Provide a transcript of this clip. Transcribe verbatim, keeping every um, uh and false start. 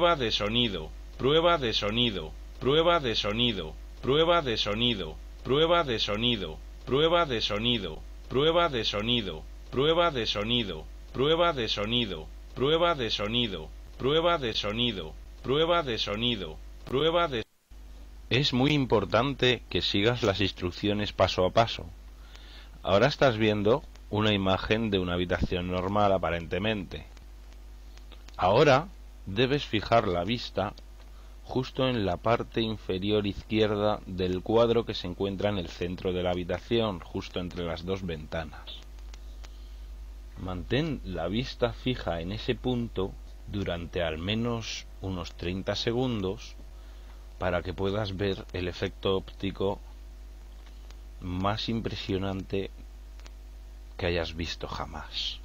prueba de sonido, prueba de sonido, prueba de sonido, prueba de sonido, prueba de sonido, prueba de sonido, prueba de sonido, prueba de sonido, prueba de sonido, prueba de sonido, prueba de sonido, prueba de sonido, prueba de. Es muy importante que sigas las instrucciones paso a paso. Ahora estás viendo una imagen de una habitación normal aparentemente. Ahora debes fijar la vista justo en la parte inferior izquierda del cuadro que se encuentra en el centro de la habitación, justo entre las dos ventanas. Mantén la vista fija en ese punto durante al menos unos treinta segundos para que puedas ver el efecto óptico más impresionante que hayas visto jamás.